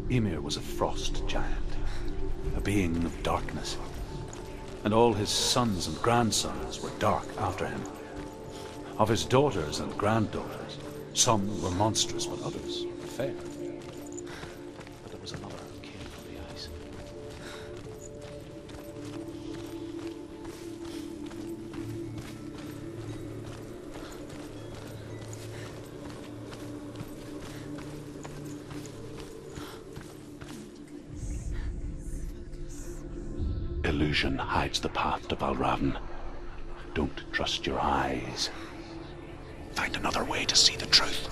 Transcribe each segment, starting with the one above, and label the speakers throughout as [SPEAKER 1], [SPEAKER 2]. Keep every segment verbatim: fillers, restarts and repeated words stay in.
[SPEAKER 1] Ymir was a frost giant, a being of darkness, and all his sons and grandsons were dark after him. Of his daughters and granddaughters, some were monstrous, but others fair. But there was another who came from the ice. Illusion hides the path to Valravn. Don't trust your eyes. Find another way to see the truth.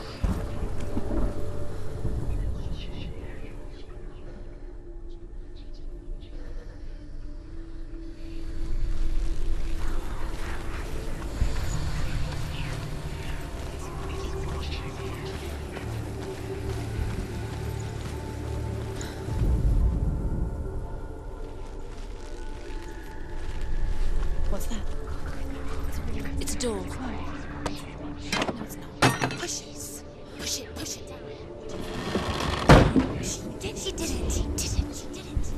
[SPEAKER 2] What's that? It's a door. No, it's not. Push it. Push it, push it. She did, she did it. She did it, she did it.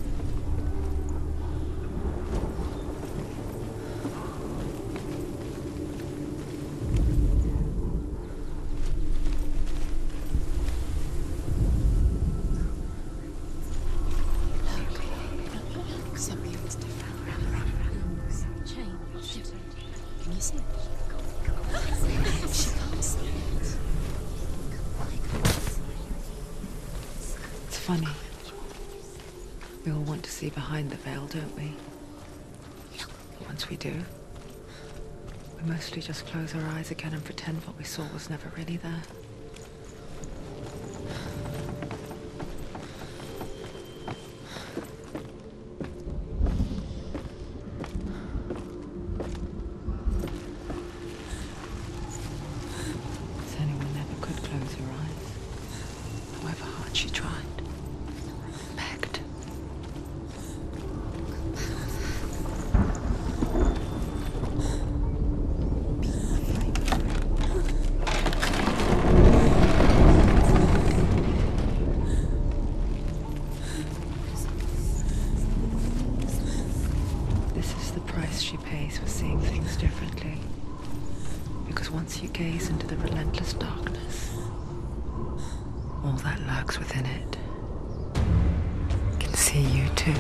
[SPEAKER 2] Look, something's different. Change. Can you see it? She can't see it.
[SPEAKER 3] It's funny. We all want to see behind the veil, don't we? But once we do, we mostly just close our eyes again and pretend what we saw was never really there. She tried. Begged. This is the price she pays for seeing things differently. Because once you gaze into the relentless darkness, all that lurks within it can see you too.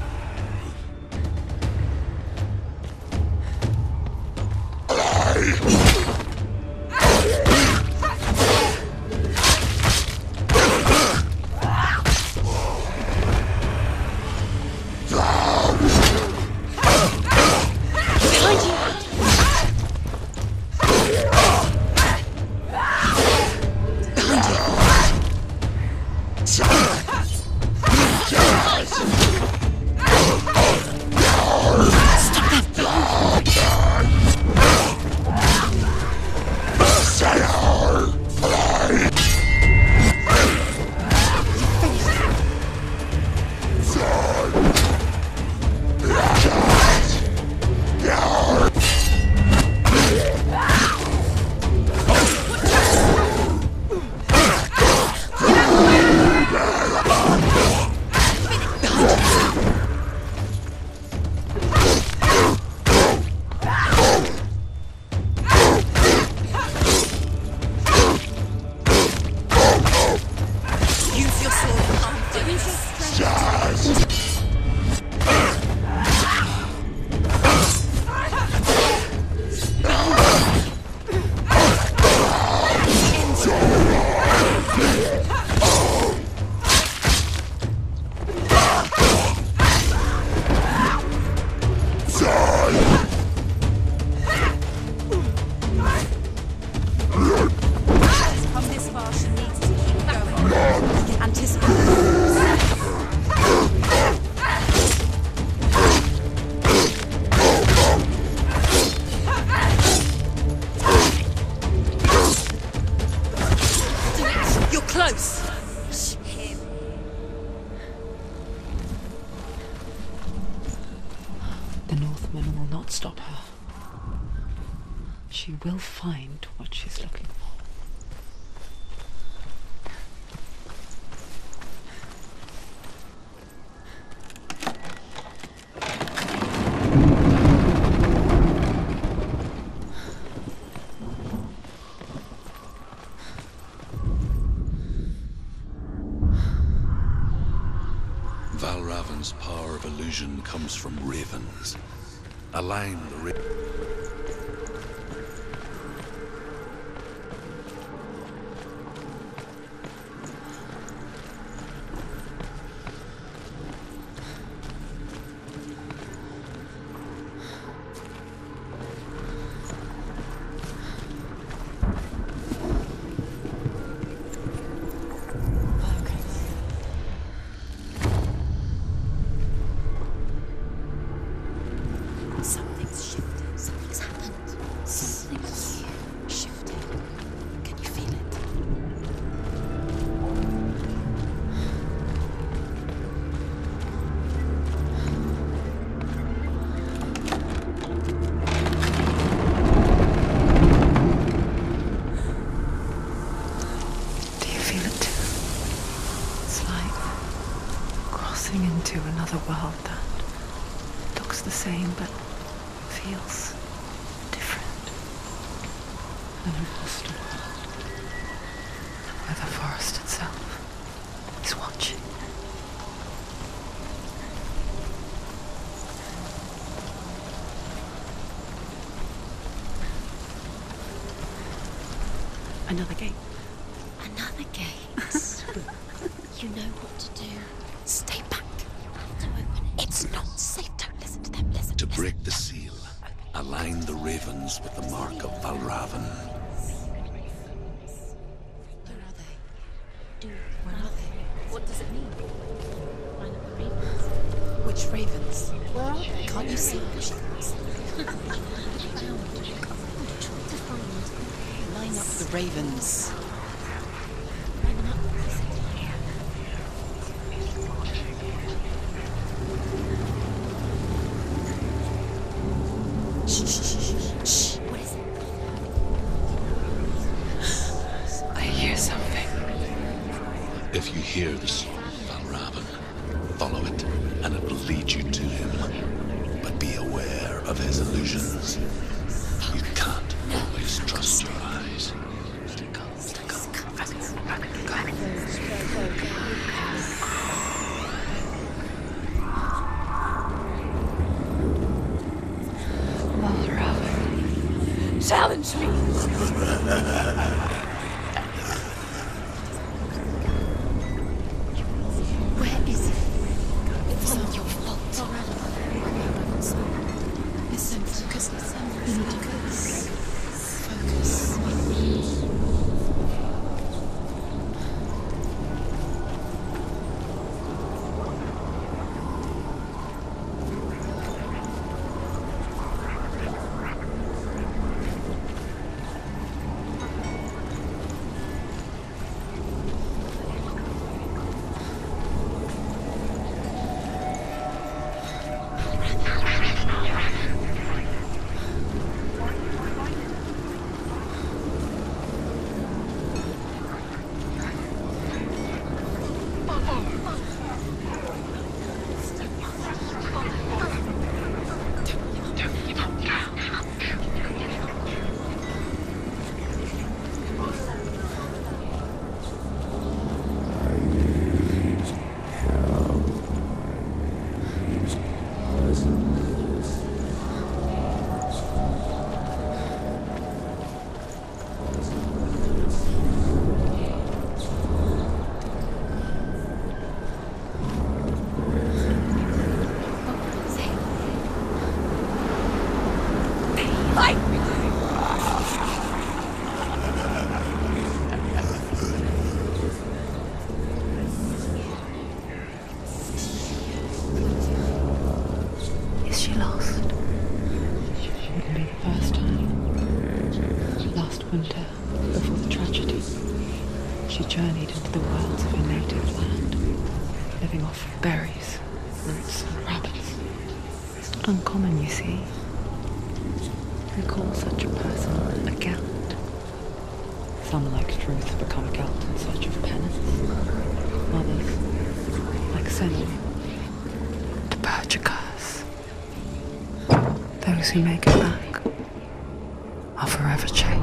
[SPEAKER 3] Stop her. She will find what she's looking for.
[SPEAKER 4] Valravan's power of illusion comes from ravens. Align the ra-
[SPEAKER 2] Something's shifted. Something's happened. Something's shifted. Can you feel it?
[SPEAKER 3] Do you feel it too? It's like crossing into another world that looks the same but feels different. An imposter world. Where the forest itself is watching. Another gate.
[SPEAKER 2] Another gate. You know what to do. Stay back. You have to open it. It's not safe. Don't listen to them. Listen.
[SPEAKER 4] To
[SPEAKER 2] listen.
[SPEAKER 4] break the seal, align the ravens with the mark of Valravan.
[SPEAKER 2] Where are they? Do where are they? What does it mean? Line up the ravens. Which ravens? Where are they? Can't you see? Line up the ravens. Line them up. Shh, shh, shh, shh, shh. What is it?
[SPEAKER 3] I hear something.
[SPEAKER 4] If you hear the song of Valravan, follow it, and it will lead you to him. But be aware of his illusions. You can't always trust your eyes.
[SPEAKER 3] Valravan. Challenge me!
[SPEAKER 2] Where is it? It's not your fault. Listen, focus, listen. Focus. Focus.
[SPEAKER 3] Is she lost? Wouldn't be the first time. Last winter, before the tragedy, she journeyed into the wilds of her native land, living off berries, roots, and rabbits. It's not uncommon, you see. We call such a person a Gelt. Some, like Truth, become Gelt in search of penance. Others, like Senna, to purge a curse. Those who make it back are forever changed.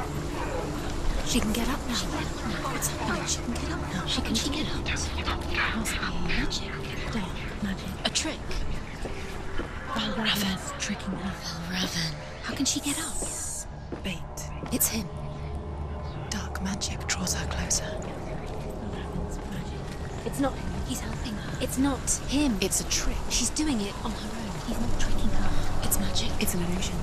[SPEAKER 2] She can get up now. What's happening? She can get up now. She can, she get up? Must be magic. Dark magic. A trick. Valravan tricking her. Valravan. How can she get up? Bait. It's him. Dark magic draws her closer. Valravan's magic. It's not him. He's helping her. It's not him. It's a trick. She's doing it on her own. He's not tricking her. It's magic. It's an illusion.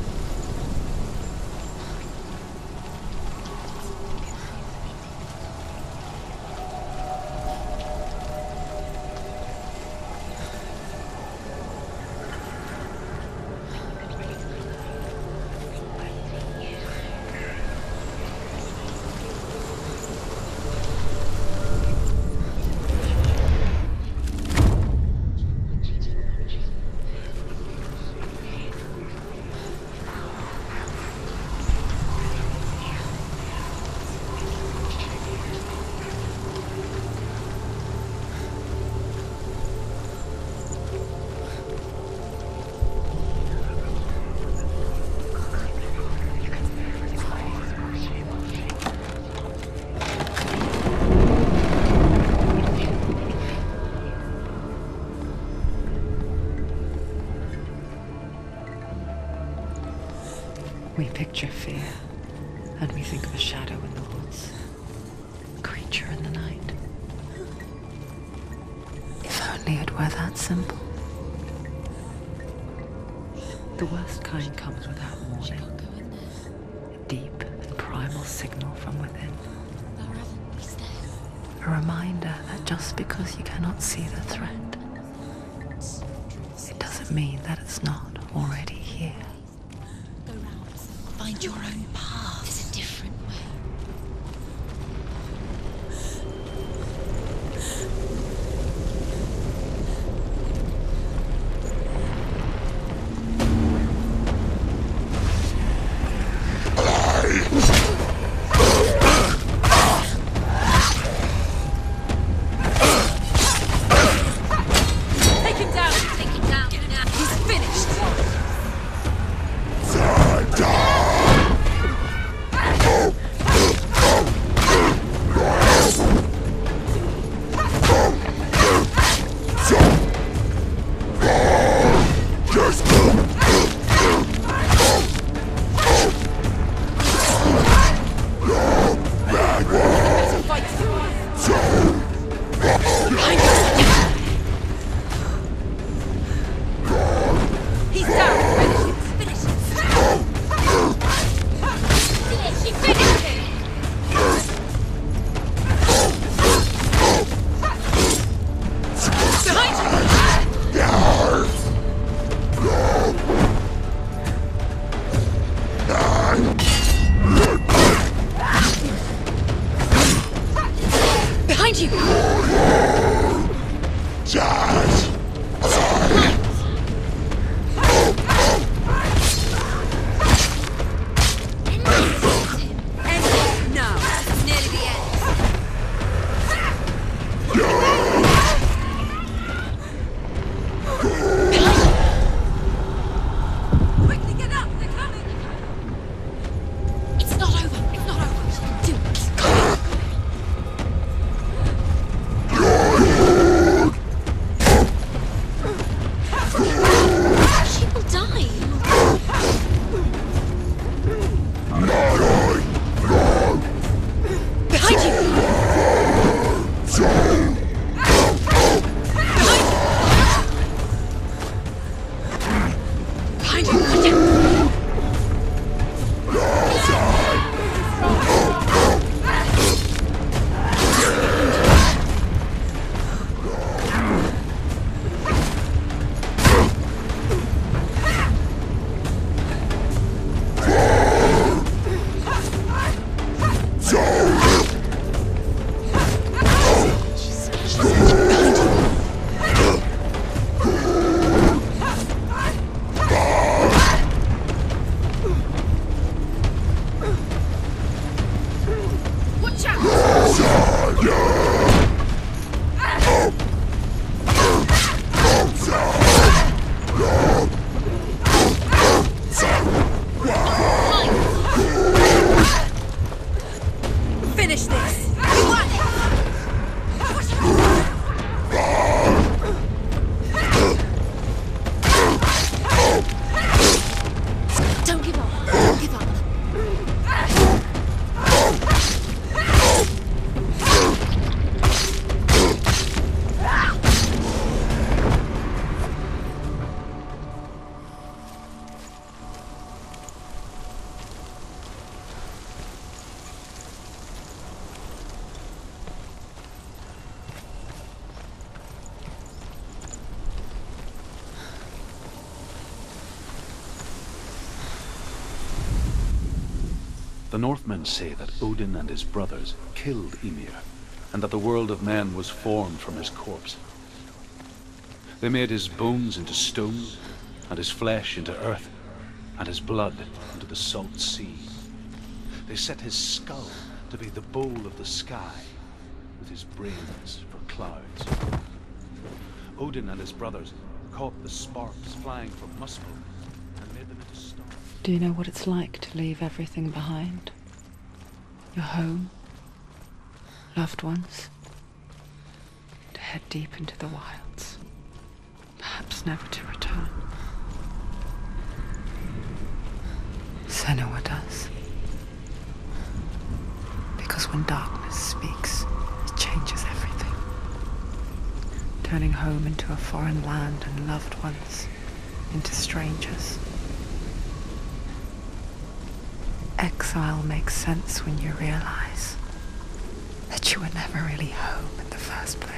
[SPEAKER 3] We picture fear, and we think of a shadow in the woods, a creature in the night. If only it were that simple. The worst kind comes without warning. A deep and primal signal from within. A reminder that just because you cannot see the threat, it doesn't mean that it's not already here.
[SPEAKER 2] Find your own path. There's a different way. Take him down! Take him down! He's finished!
[SPEAKER 1] The Northmen say that Odin and his brothers killed Ymir, and that the world of men was formed from his corpse. They made his bones into stone, and his flesh into earth, and his blood into the salt sea. They set his skull to be the bowl of the sky, with his brains for clouds. Odin and his brothers caught the sparks flying from Muspel and made them into stars.
[SPEAKER 3] Do you know what it's like to leave everything behind? Your home, loved ones, to head deep into the wilds, perhaps never to return. Senua does. Because when darkness speaks, it changes everything. Turning home into a foreign land and loved ones into strangers. Exile makes sense when you realize that you were never really home in the first place.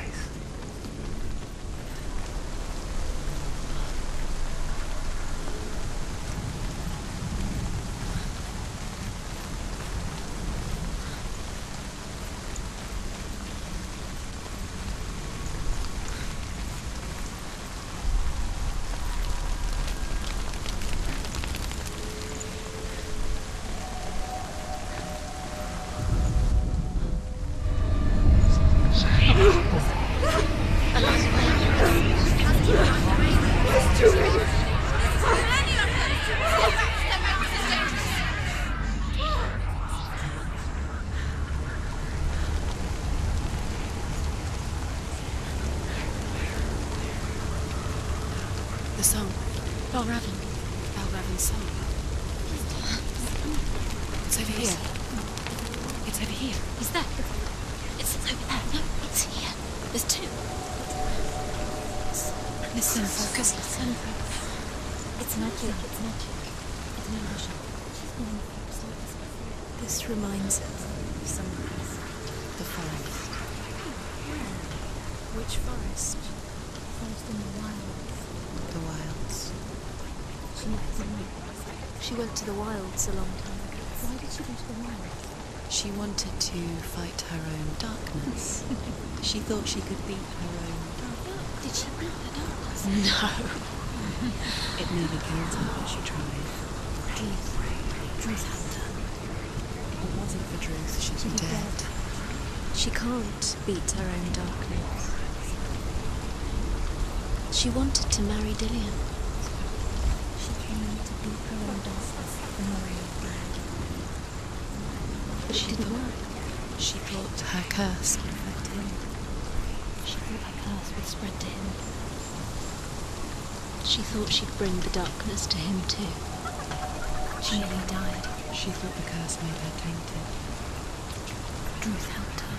[SPEAKER 2] The song. Valravn. Valravn's song. It's over here. It's over here. Is that? It's over there. No, it's here. There's two. Listen, focus. Listen. It's magic. It's magic. It's an illusion. This reminds us of something. The forest. Which forest? Forest in the wild. The wilds. She went to the wilds. She went to the wilds a long time ago. Why did she go to the wilds? She wanted to fight her own darkness. She thought she could beat her own darkness. Did she beat the darkness? No. It nearly killed her, but she tried. Druth. Druth had done. If it wasn't for Druth, she'd be dead. She can't beat her own darkness. She wanted to marry Dillion. She came to beat her own darkness and marry him. But it didn't work. She thought her curse would affect him. She thought her curse would spread to him. She thought she'd bring the darkness to him too. She nearly died. She thought the curse made her tainted. Druth helped her.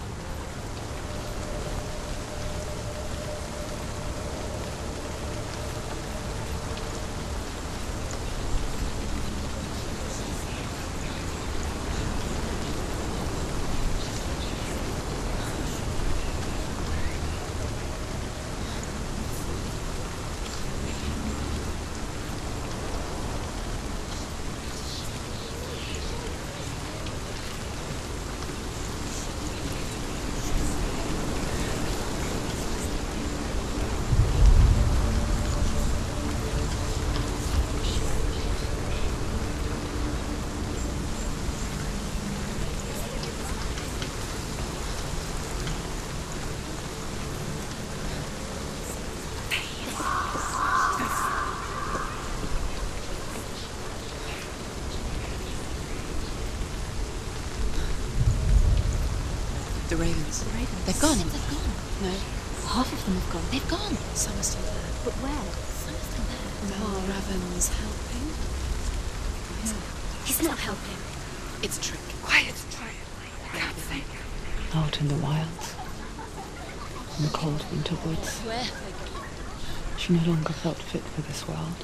[SPEAKER 2] The ravens. The ravens. They've gone. They've gone. No. Half of them have gone. They've gone. Some are still there. But where? Some are still there. Valravn's helping. No. He's not helping. It's a trick. Quiet. Quiet.
[SPEAKER 3] Out in the wilds, in the cold winter woods,
[SPEAKER 2] Where?
[SPEAKER 3] she no longer felt fit for this world.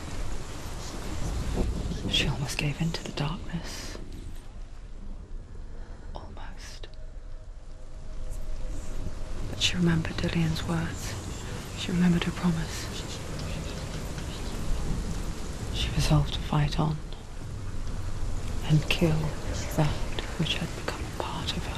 [SPEAKER 3] She almost gave in to the darkness. Almost. But she remembered Dillion's words. She remembered her promise. She resolved to fight on. and kill that which had become a part of her.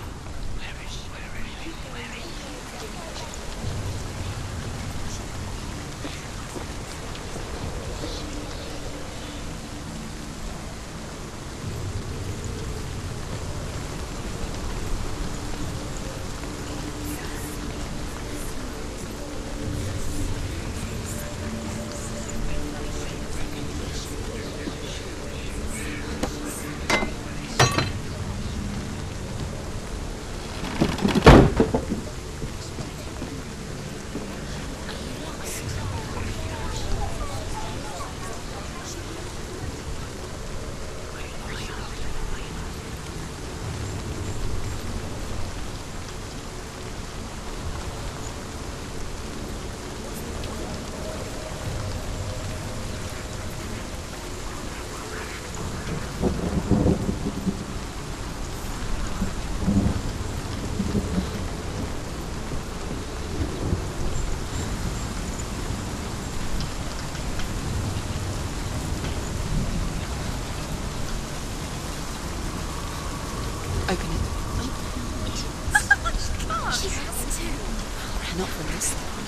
[SPEAKER 2] Open it. She has to. Not from this side.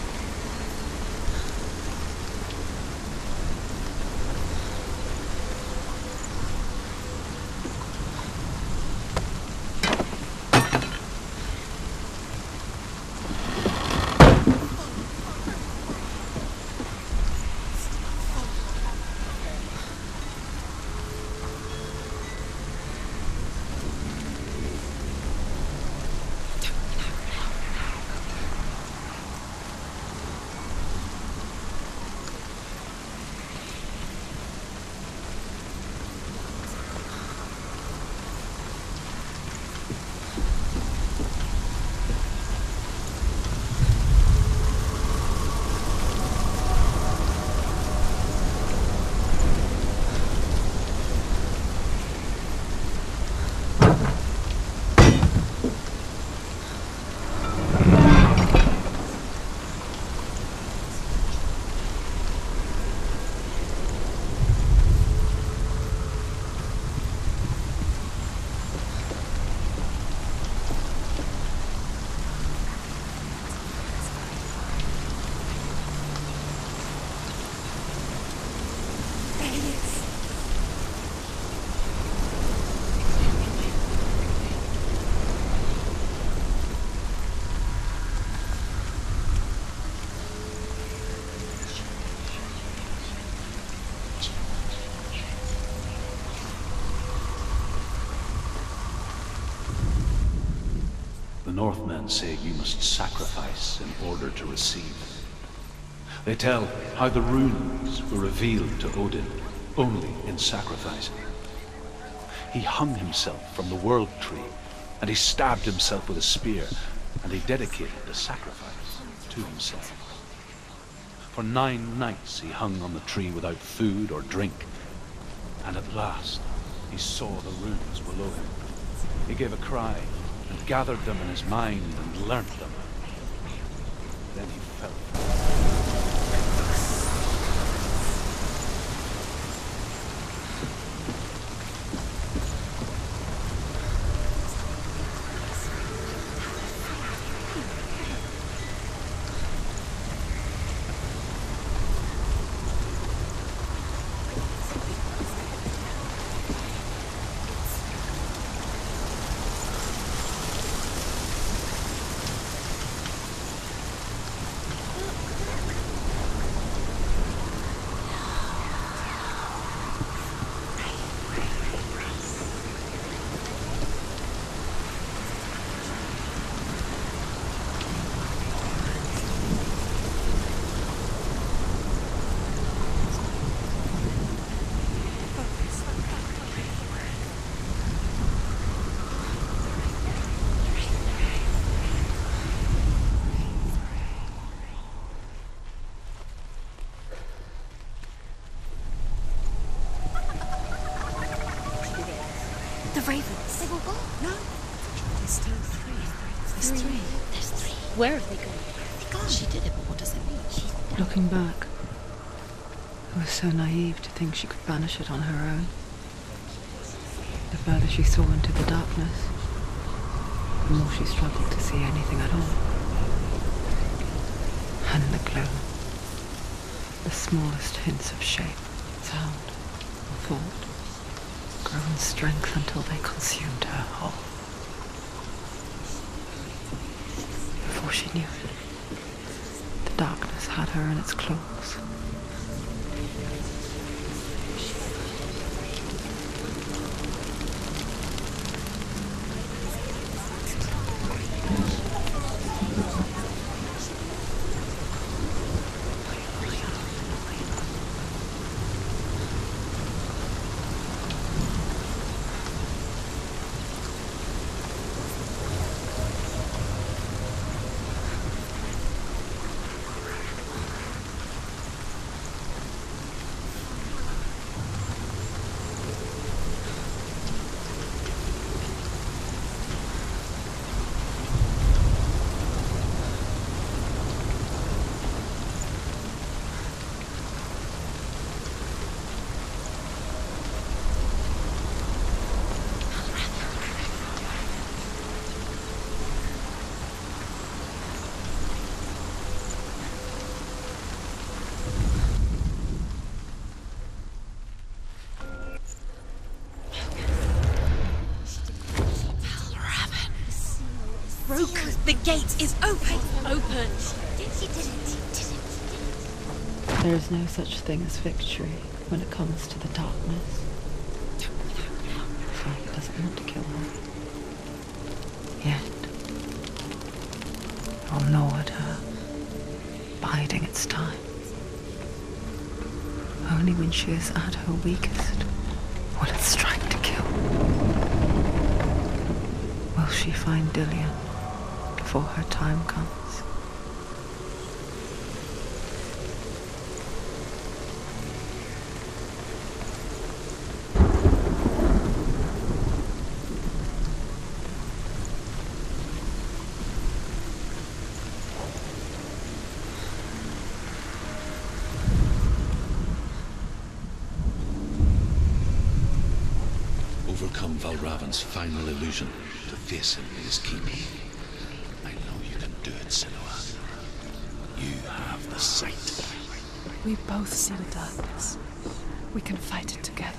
[SPEAKER 1] The Northmen say you must sacrifice in order to receive. They tell how the runes were revealed to Odin only in sacrifice. He hung himself from the World Tree, and he stabbed himself with a spear, and he dedicated the sacrifice to himself. For nine nights he hung on the tree without food or drink, and at last he saw the runes below him. He gave a cry, and gathered them in his mind and learnt them. Then he fell.
[SPEAKER 2] The ravens. They will go. No.
[SPEAKER 3] There's still three. There's three. three.
[SPEAKER 2] There's three. Where have they gone? They gone. She did it, but what does it mean? She...
[SPEAKER 3] Looking back, I was so naive to think she could banish it on her own. The further she saw into the darkness, the more she struggled to see anything at all. And in the gloom, the smallest hints of shape, sound, or thought grew in strength until they consumed her whole. Before she knew it, the darkness had her in its claws.
[SPEAKER 2] Broken. The gate is open. Open. She did it.
[SPEAKER 3] There is no such thing as victory when it comes to the darkness. Fire doesn't want to kill her. Yet, I'll gnaw at her, biding its time. Only when she is at her weakest will it strike to kill. Will she find Dillion before her time comes?
[SPEAKER 4] Overcome Valravn's final illusion to face him in his keep. I know you can do it, Senua. You have the sight.
[SPEAKER 5] We both see the darkness. We can fight it together.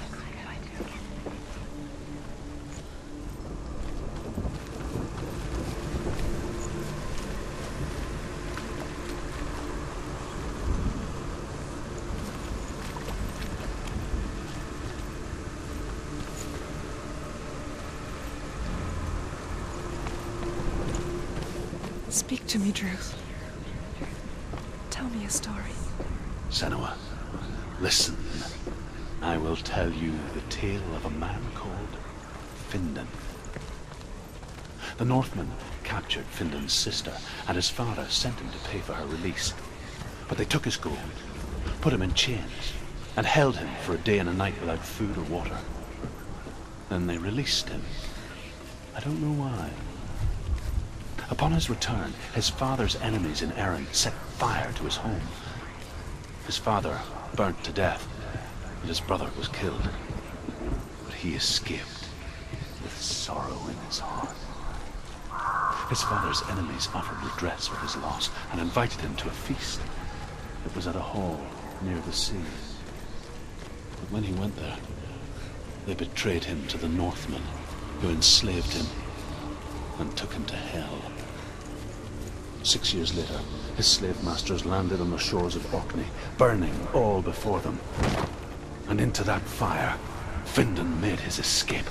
[SPEAKER 5] Speak to me, Druth. Tell me a story.
[SPEAKER 1] Senua, listen. I will tell you the tale of a man called Findan. The Northmen captured Findan's sister, and his father sent him to pay for her release. But they took his gold, put him in chains, and held him for a day and a night without food or water. Then they released him. I don't know why. Upon his return, his father's enemies in Erin set fire to his home. His father burnt to death, and his brother was killed. But he escaped with sorrow in his heart. His father's enemies offered redress for his loss and invited him to a feast. It was at a hall near the sea. But when he went there, they betrayed him to the Northmen, who enslaved him and took him to hell. Six years later, his slave masters landed on the shores of Orkney, burning all before them. And into that fire, Findan made his escape.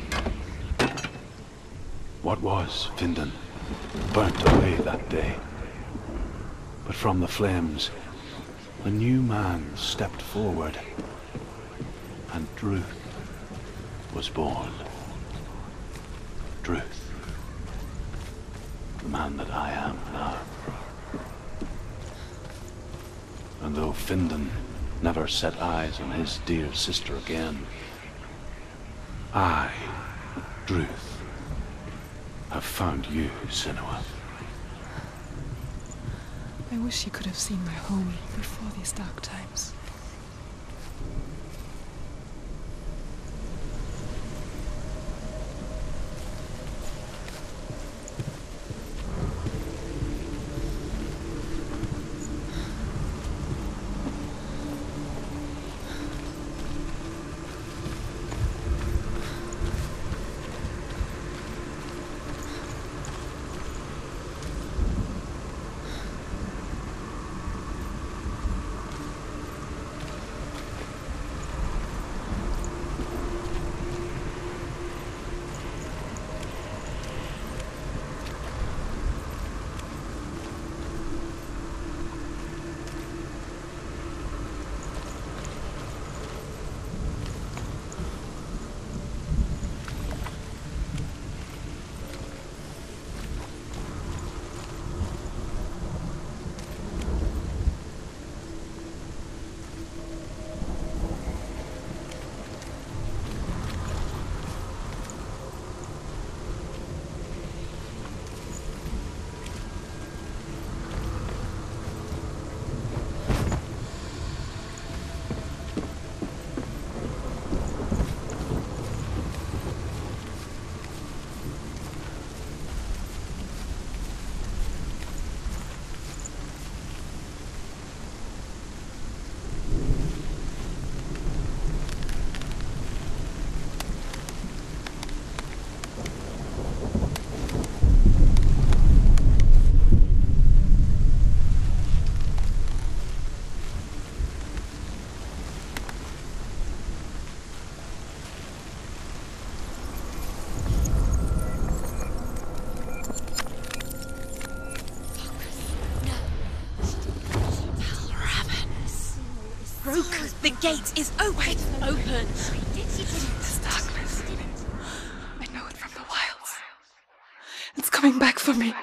[SPEAKER 1] What was Findan burnt away that day. But from the flames, a new man stepped forward, and Druth was born. Druth. The man that I am now. And though Findan never set eyes on his dear sister again, I, Druth, have found you, Senua.
[SPEAKER 5] I wish you could have seen my home before these dark times.
[SPEAKER 2] gate is open. It's open.
[SPEAKER 5] This darkness. I know it from the wilds. It's coming back for me.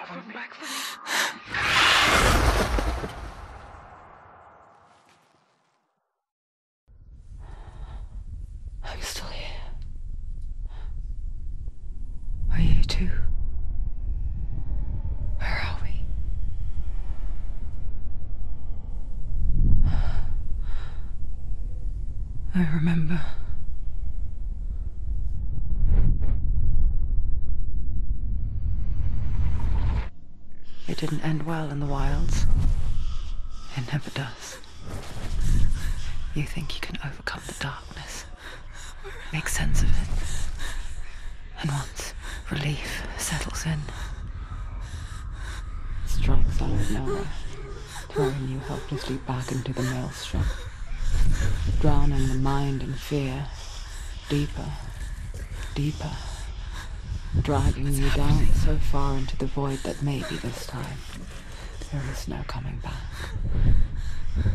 [SPEAKER 3] I'm still here. Are you too? Where are we? I remember. It didn't end well in the wilds. It never does. You think you can overcome the darkness, make sense of it, and once relief settles in, it strikes out of nowhere, throwing you helplessly back into the maelstrom, drowning the mind in fear, deeper, deeper, dragging you down so far into the void that maybe this time there is no coming back.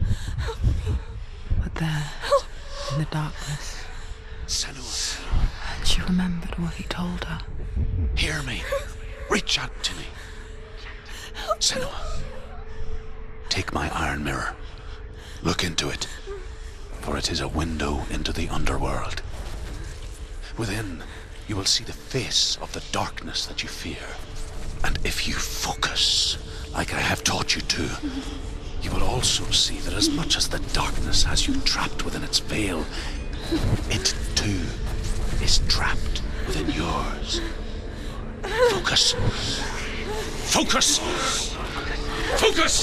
[SPEAKER 3] But there, in the darkness,
[SPEAKER 4] Senua,
[SPEAKER 3] and she remembered what he told her.
[SPEAKER 4] hear me. Reach out to me. Senua, take my iron mirror. Look into it, for it is a window into the underworld. Within, you will see the face of the darkness that you fear. And if you focus, like I have taught you to, you will also see that as much as the darkness has you trapped within its veil, it too is trapped within yours. Focus. Focus! Focus!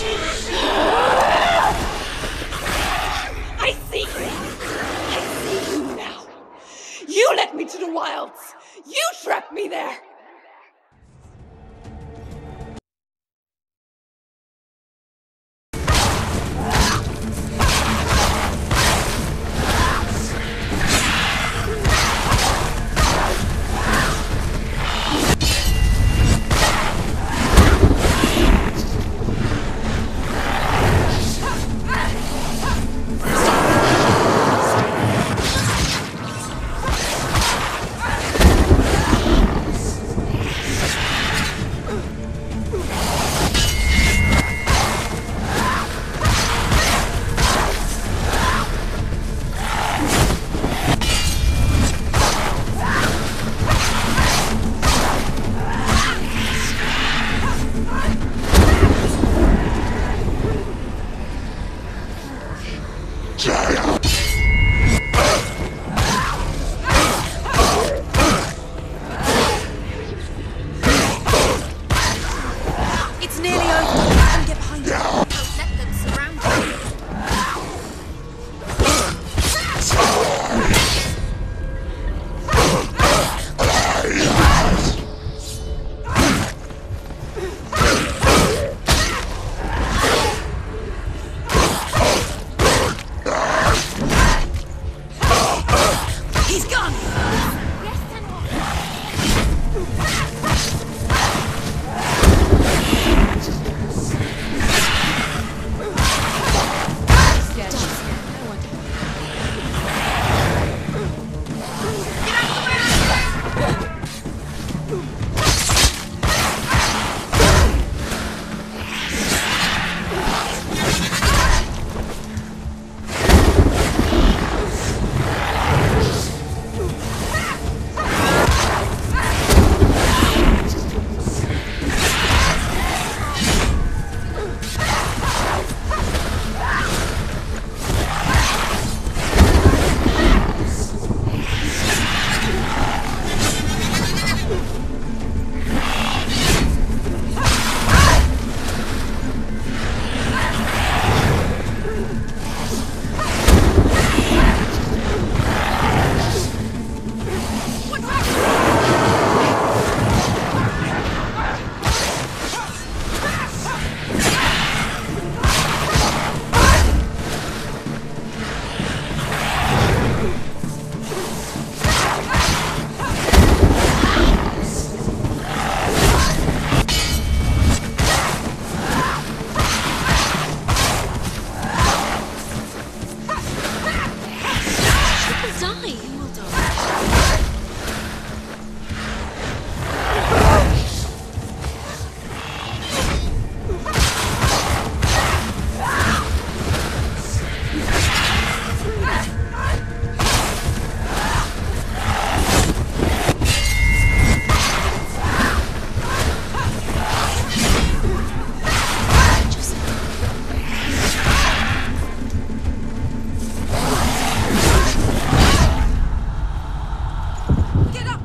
[SPEAKER 6] I see you! I see you now! You led me to the wilds! You trapped me there!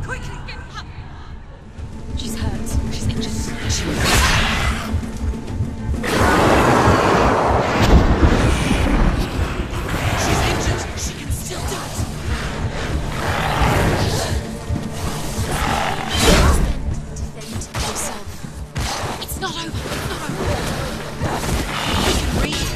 [SPEAKER 2] Quickly, get up! She's hurt. She's injured. She will She's injured. She can still do it. Defend yourself. It's not over. It's not over. We can breathe.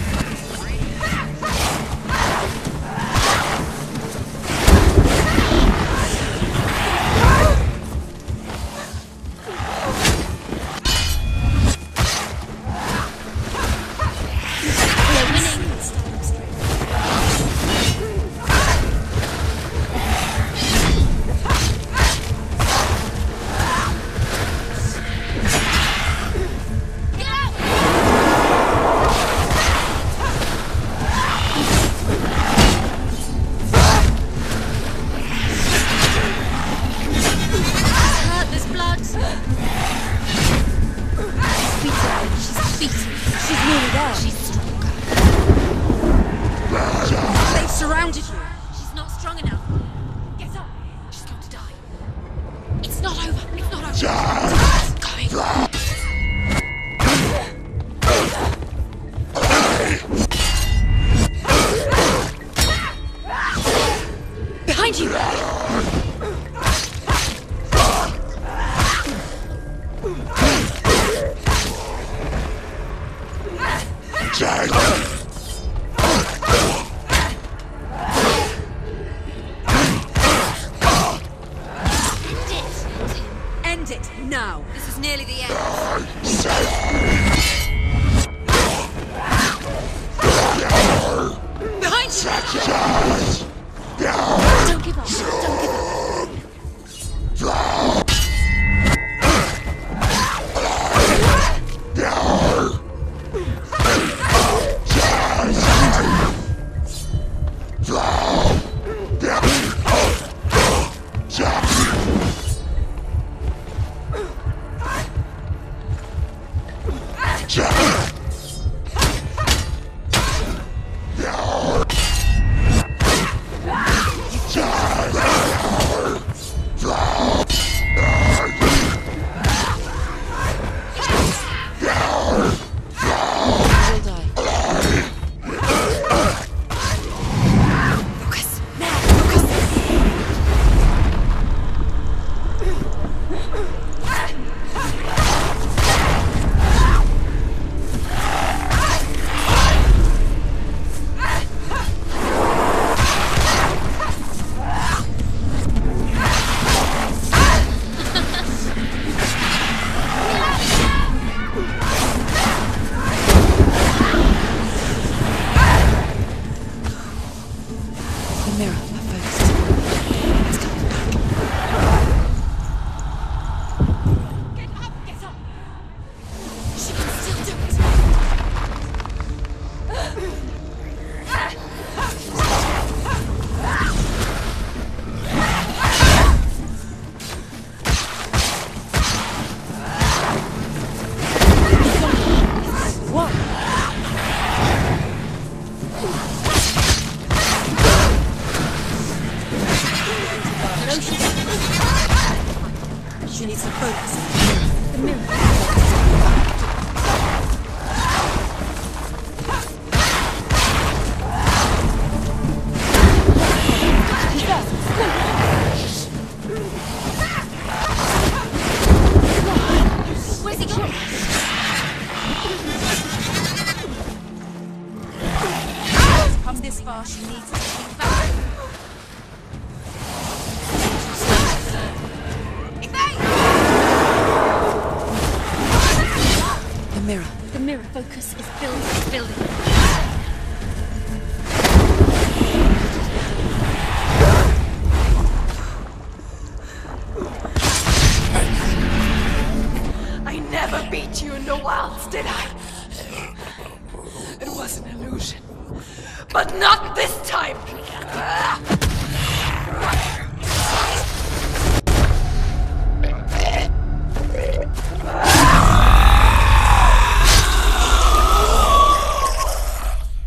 [SPEAKER 6] But not this time!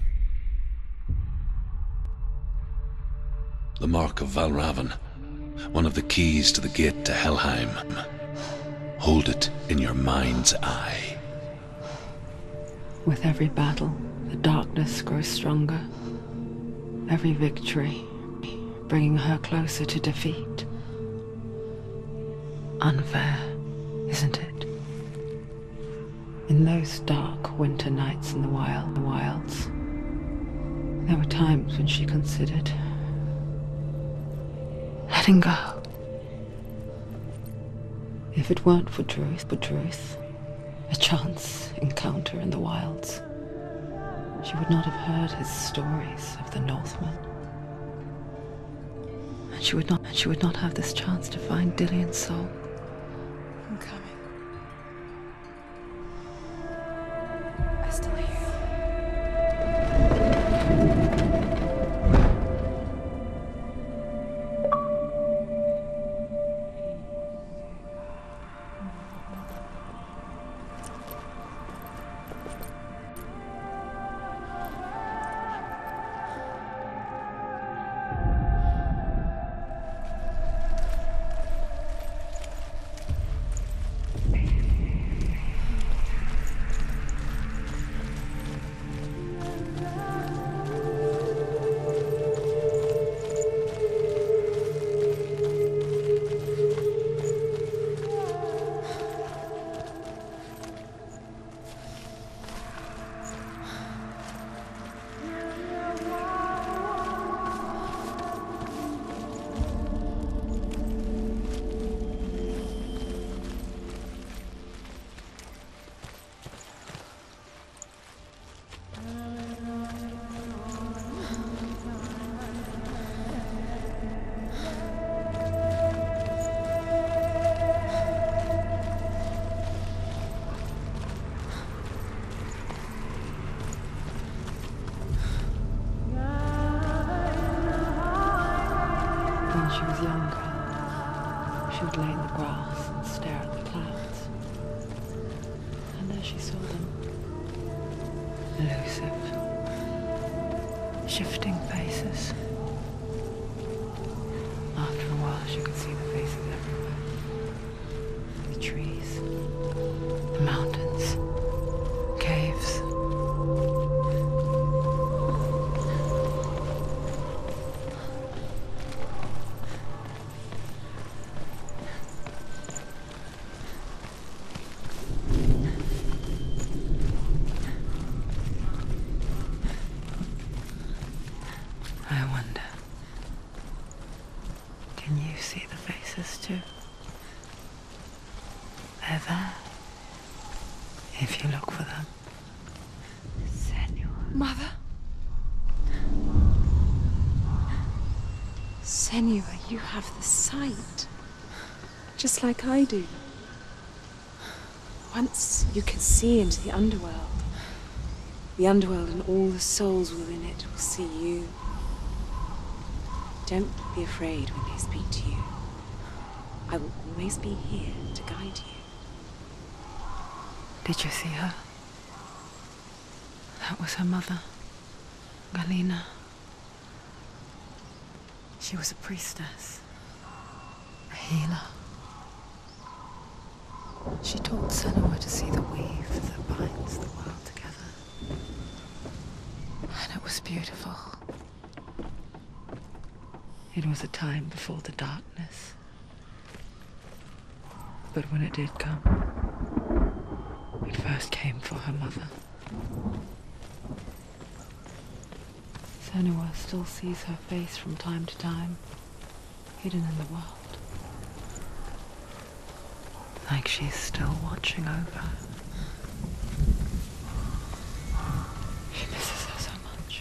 [SPEAKER 4] The mark of Valravn. One of the keys to the gate to Helheim. Hold it in your mind's eye.
[SPEAKER 3] With every battle, the darkness grows stronger. Every victory, bringing her closer to defeat. Unfair, isn't it? In those dark winter nights in the wild, the wilds, there were times when she considered letting go. If it weren't for Druth, for Druth, a chance encounter in the wilds, she would not have heard his stories of the Northmen. And she would not, and she would not have this chance to find Dillion's soul.
[SPEAKER 5] I'm coming. I still hear you.
[SPEAKER 3] When she was younger, she would lay in the grass and stare at the clouds. And there she saw them. Elusive, shifting faces. After a while, she could see the faces everywhere. The trees, the mountains, caves. I wonder, can you see the faces too? They're there, if you look for them. Senua.
[SPEAKER 5] Mother? Senua, you have the sight. Just like I do. Once you can see into the underworld. The underworld and all the souls within it will see you. Don't be afraid when they speak to you. I will always be here to guide you.
[SPEAKER 3] Did you see her? That was her mother, Galena. She was a priestess, a healer. She taught Senua to see the weave that binds the world together. And it was beautiful. It was a time before the darkness. But when it did come, it first came for her mother. Senua still sees her face from time to time, hidden in the world. Like she's still watching over her. She misses her so much.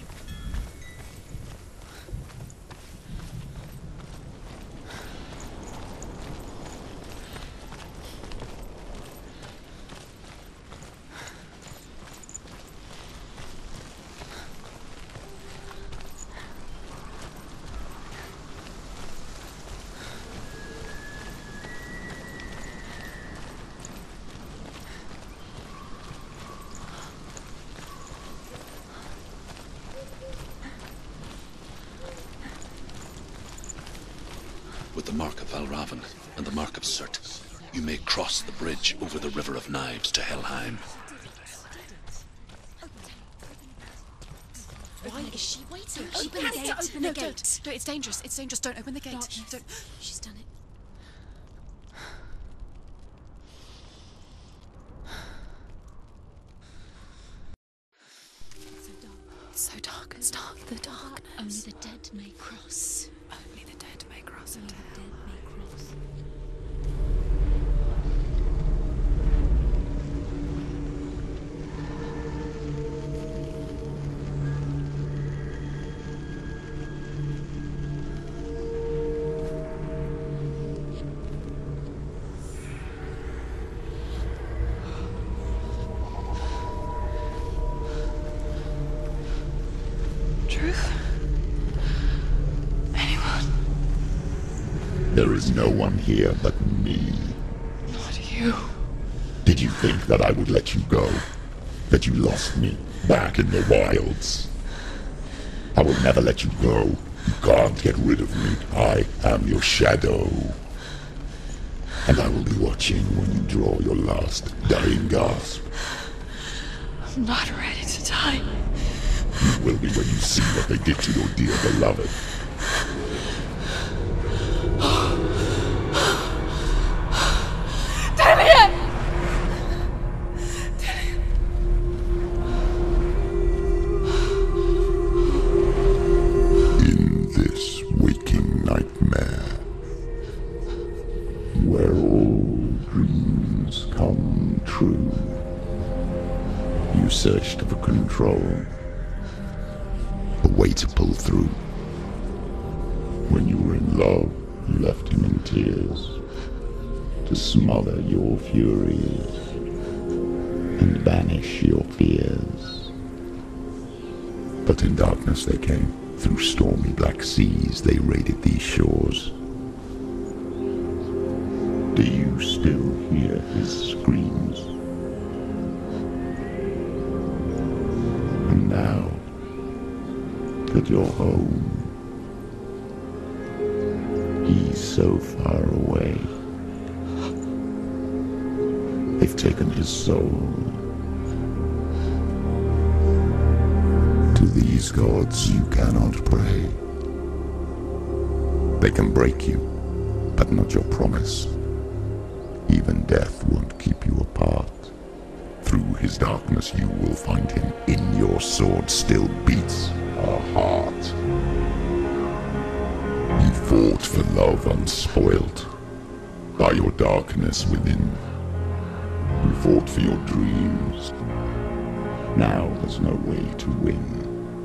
[SPEAKER 4] With the Mark of Valravn and the Mark of Surt, you may cross the bridge over the River of Knives to Helheim.
[SPEAKER 2] Why is she waiting?
[SPEAKER 7] Open
[SPEAKER 2] Open the gate.
[SPEAKER 7] to open
[SPEAKER 2] no,
[SPEAKER 7] the gate.
[SPEAKER 2] Don't. No, it's dangerous. It's dangerous. Don't open the gate.
[SPEAKER 7] Darkness.
[SPEAKER 2] Don't. She's done it. It's so dark. It's dark. The darkness.
[SPEAKER 7] Only the dead may cross.
[SPEAKER 2] Only the dead may cross
[SPEAKER 7] Only
[SPEAKER 2] into
[SPEAKER 7] the
[SPEAKER 2] hell.
[SPEAKER 7] dead may cross.
[SPEAKER 5] Truth? Anyone?
[SPEAKER 8] There is no one here but me.
[SPEAKER 5] Not you.
[SPEAKER 8] Did you think that I would let you go? That you lost me back in the wilds? I will never let you go. You can't get rid of me. I am your shadow. And I will be watching when you draw your last dying gasp.
[SPEAKER 5] I'm not ready to die.
[SPEAKER 8] You will be when you see what they did to your dear beloved.
[SPEAKER 5] Damien!
[SPEAKER 8] In this waking nightmare, where all dreams come true, you searched for control, a way to pull through. When you were in love, you left him in tears, to smother your furies and banish your fears. But in darkness they came, through stormy black seas they raided these shores. Do you still hear his screams? And now that you're home, he's so far away. They've taken his soul. To these gods you cannot pray. They can break you, but not your promise. Even death won't keep you apart. Through his darkness you will find him. In your sword still beats a heart. You fought for love unspoilt by your darkness within. You fought for your dreams. Now there's no way to win.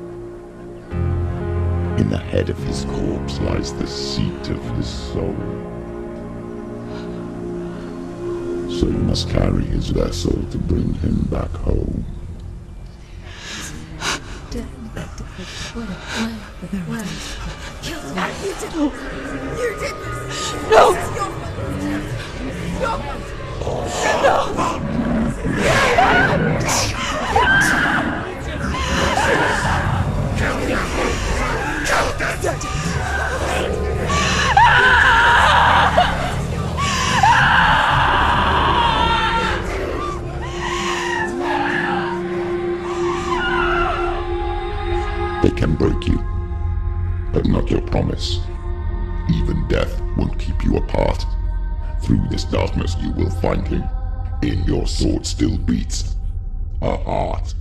[SPEAKER 8] In the head of his corpse lies the seat of his soul. So you must carry his vessel to bring him back home.
[SPEAKER 6] You did this!
[SPEAKER 5] No!
[SPEAKER 6] This is your fault! Your fault!
[SPEAKER 8] They can break you, but not your promise. Even death won't keep you apart. Through this darkness you will find him. In your sword still beats a heart.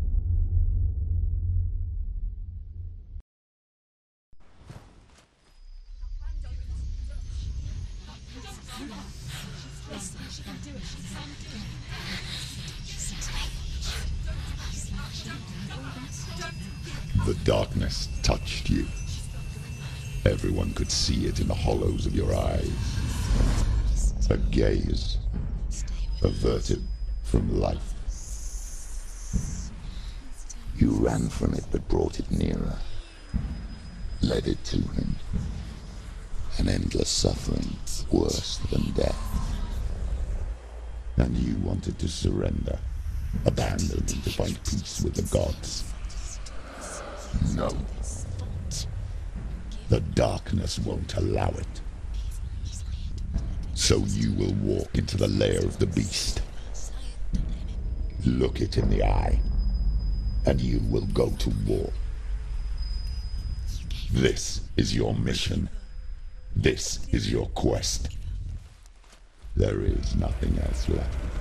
[SPEAKER 8] The darkness touched you. Everyone could see it in the hollows of your eyes. A gaze averted from life. You ran from it but brought it nearer. Led it to him. An endless suffering worse than death. And you wanted to surrender. Abandon and to find peace with the gods. No. The darkness won't allow it. So you will walk into the lair of the beast. Look it in the eye, and you will go to war. This is your mission. This is your quest. There is nothing else left.